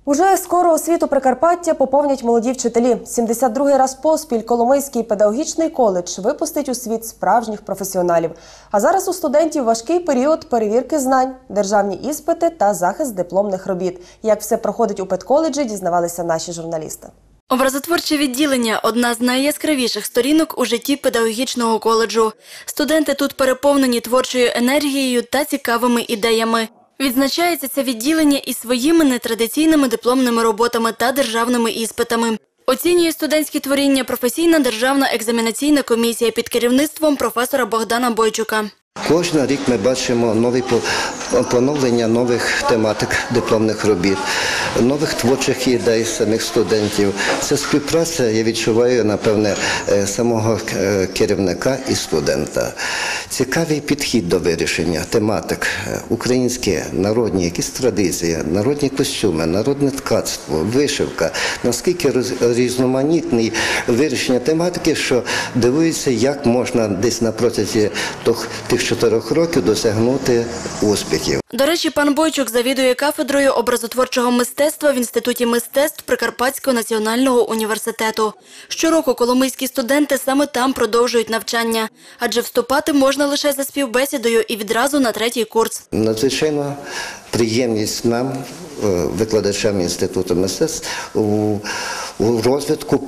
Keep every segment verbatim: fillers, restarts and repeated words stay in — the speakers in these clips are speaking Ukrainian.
Уже скоро освіту Прикарпаття поповнять молоді вчителі. сімдесят другий раз поспіль Коломийський педагогічний коледж випустить у світ справжніх професіоналів. А зараз у студентів важкий період перевірки знань, державні іспити та захист дипломних робіт. Як все проходить у педколеджі, дізнавалися наші журналісти. Образотворче відділення – одна з найяскравіших сторінок у житті педагогічного коледжу. Студенти тут переповнені творчою енергією та цікавими ідеями. Відзначається це відділення і своїми нетрадиційними дипломними роботами та державними іспитами. Оцінює студентські творіння професійна державна екзаменаційна комісія під керівництвом професора Богдана Бойчука. Кожен рік ми бачимо нові поновлення нових тематик дипломних робіт, нових творчих ідей самих студентів. Це співпраця, я відчуваю, напевне, самого керівника і студента. Цікавий підхід до вирішення тематик. Українські, народні, якісь традиції, народні костюми, народне ткацтво, вишивка. Наскільки різноманітні вирішення тематики, що дивуються, як можна десь на протязі тих чотирьох років досягнути успіхів. До речі, пан Бойчук завідує кафедрою образотворчого мистецтва в Інституті мистецтв Прикарпатського національного університету. Щороку коломийські студенти саме там продовжують навчання, адже вступати можна лише за співбесідою і відразу на третій курс. Надзвичайно приємність нам, викладачам Інституту мистецтв, у розвитку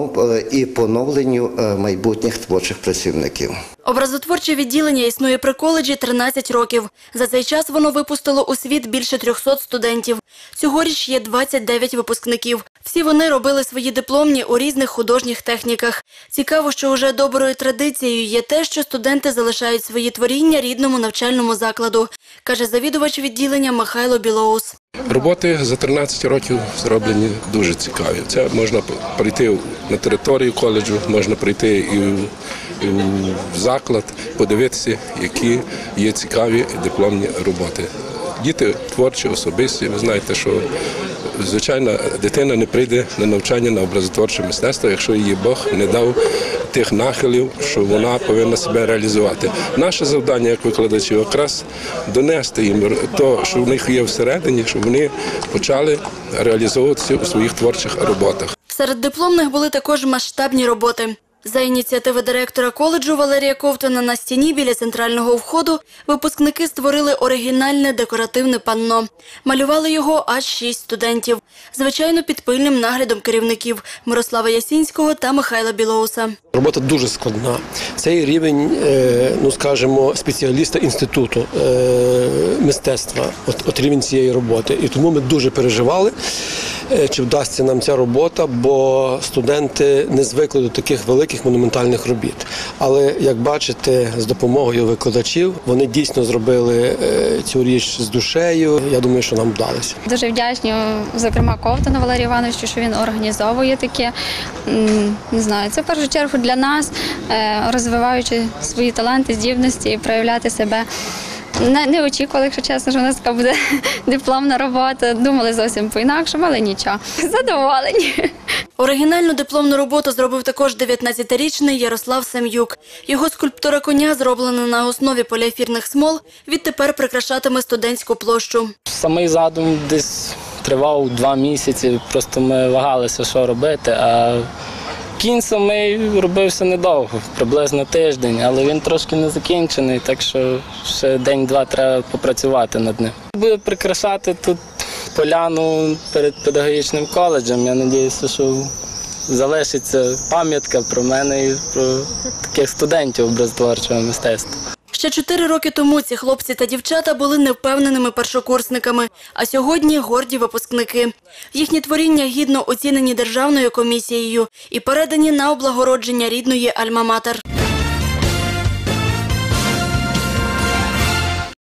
і поновленню майбутніх творчих працівників. Образотворче відділення існує при коледжі тринадцять років. За цей час воно випустило у світ більше трьохсот студентів. Цьогоріч є двадцять дев'ять випускників. Всі вони робили свої дипломні у різних художніх техніках. Цікаво, що уже доброю традицією є те, що студенти залишають свої творіння рідному навчальному закладу, каже завідувач відділення Михайло Білоус. Роботи за тринадцять років зроблені дуже цікаві. Це можна прийти на територію коледжу, можна прийти і в, і в заклад, подивитися, які є цікаві дипломні роботи. Діти творчі, особисті. Ви знаєте, що звичайно дитина не прийде на навчання на образотворче мистецтво, якщо їй Бог не дав тих нахилів, що вона повинна себе реалізувати. Наше завдання як викладачів якраз донести їм те, що в них є всередині, щоб вони почали реалізовуватися у своїх творчих роботах. Серед дипломних були також масштабні роботи. За ініціативи директора коледжу Валерія Ковтуна на стіні біля центрального входу випускники створили оригінальне декоративне панно. Малювали його аж шість студентів. Звичайно, під пильним наглядом керівників Мирослава Ясінського та Михайла Білоуса. Робота дуже складна. Цей рівень, ну скажімо, спеціаліста інституту мистецтва, от, от рівень цієї роботи. І тому ми дуже переживали, чи вдасться нам ця робота, бо студенти не звикли до таких великих монументальних робіт. Але, як бачите, з допомогою викладачів вони дійсно зробили цю річ з душею. Я думаю, що нам вдалося. Дуже вдячні, зокрема, Ковтуну Валерію Івановичу, що він організовує таке. Не знаю, це в першу чергу для нас, розвиваючи свої таланти, здібності і проявляти себе. Не, не очікували, якщо чесно, що у нас така буде дипломна робота. Думали зовсім по-інакшому, але нічого. Задоволені. Оригінальну дипломну роботу зробив також дев'ятнадцятирічний Ярослав Сем'юк. Його скульптура коня, зроблена на основі поліефірних смол, відтепер прикрашатиме студентську площу. Самий задум десь тривав два місяці, просто ми вагалися, що робити. А кінь самий робився недовго, приблизно тиждень, але він трошки не закінчений, так що ще день-два треба попрацювати над ним. Буде прикрашати тут поляну перед педагогічним коледжем. Я сподіваюся, що залишиться пам'ятка про мене і про таких студентів образотворчого мистецтва. Ще чотири роки тому ці хлопці та дівчата були невпевненими першокурсниками, а сьогодні горді випускники. Їхні творіння гідно оцінені державною комісією і передані на облагородження рідної Альма-Матер.